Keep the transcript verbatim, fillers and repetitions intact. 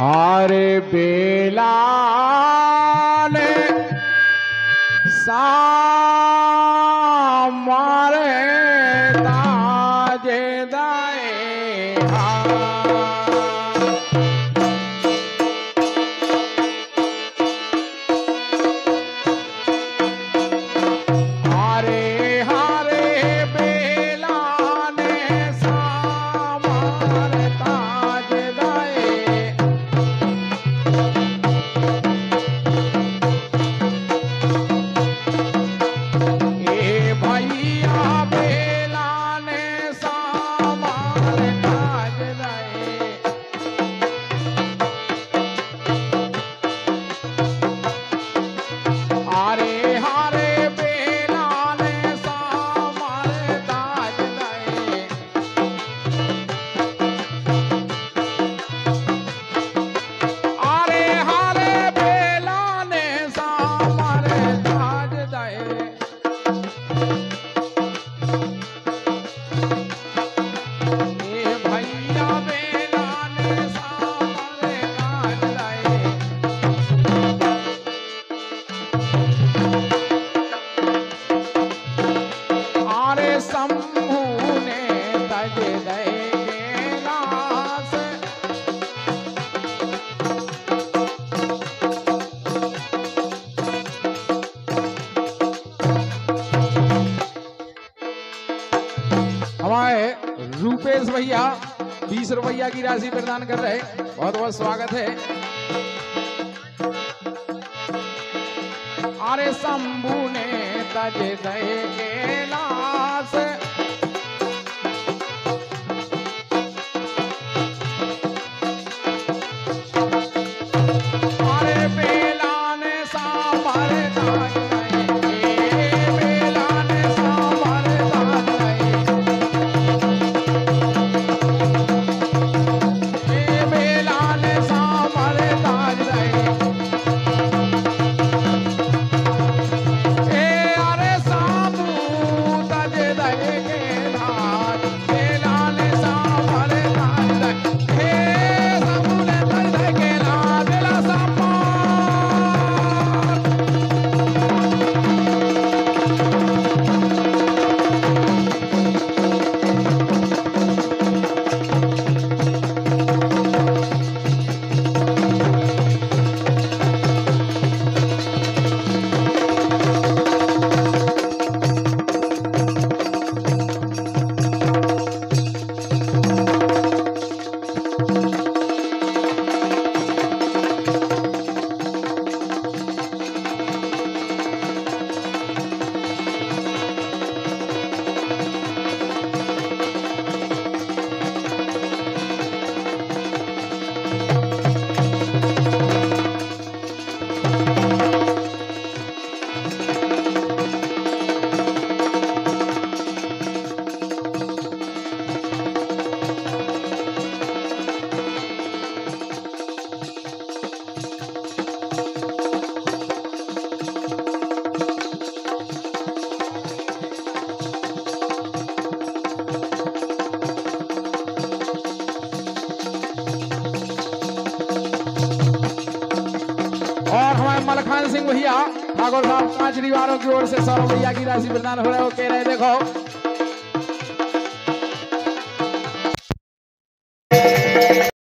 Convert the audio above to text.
हारे बेला ने सामारे ताजे दाए हमारे रूपेश भैया बीस रुपया की राशि प्रदान कर रहे, बहुत बहुत स्वागत है। अरे शंभू ने तज दे कैलाश अरे बेला ने सामर ताज मलखान सिंह भैया ठाकुर साहब पांच परिवारों की ओर से सौ रुपया की राशि प्रदान हो रहा है। वो कह रहे देखो